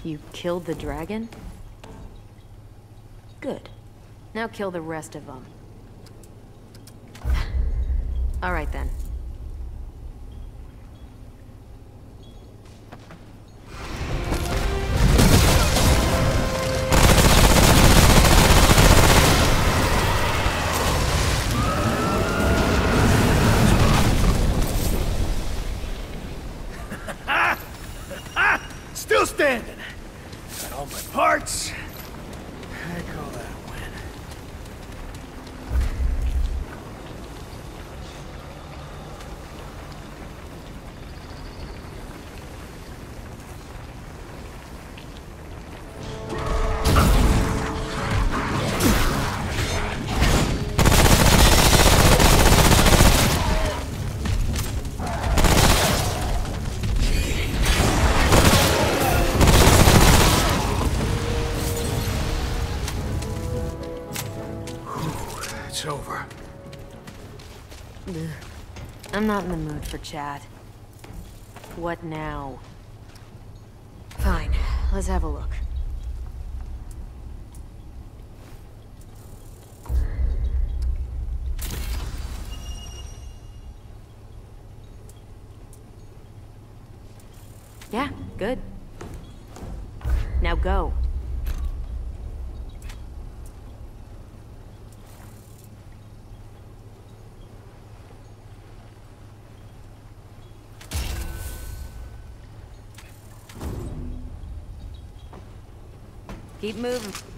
You killed the dragon? Good. Now kill the rest of them. All right then. Still standing. Got all my parts. I call that a win. It's over. Ugh. I'm not in the mood for chat. What now? Fine, let's have a look. Yeah, good. Now go. Keep moving.